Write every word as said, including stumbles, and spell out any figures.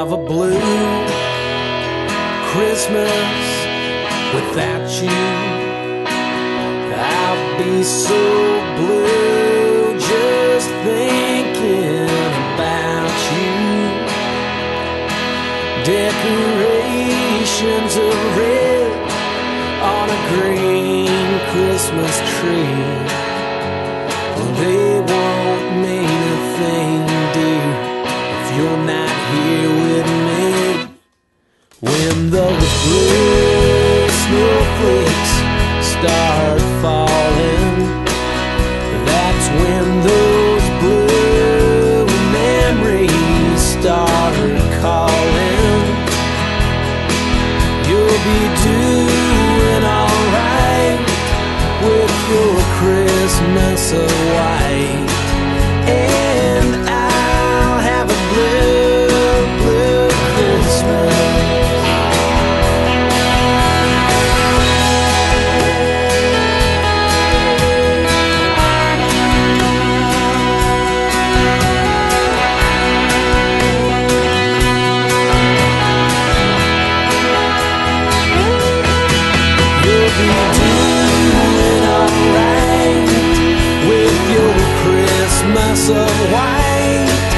have a blue Christmas without you. I'll be so blue just thinking about you. Decorations of red on a green Christmas tree, well, they won't mean a thing, dear, if you're not here with me. When those blue snowflakes start falling, that's when those blue memories start calling. You'll be doing alright with your Christmas of white, and I'll have a blue, blue Christmas. Christmas of white,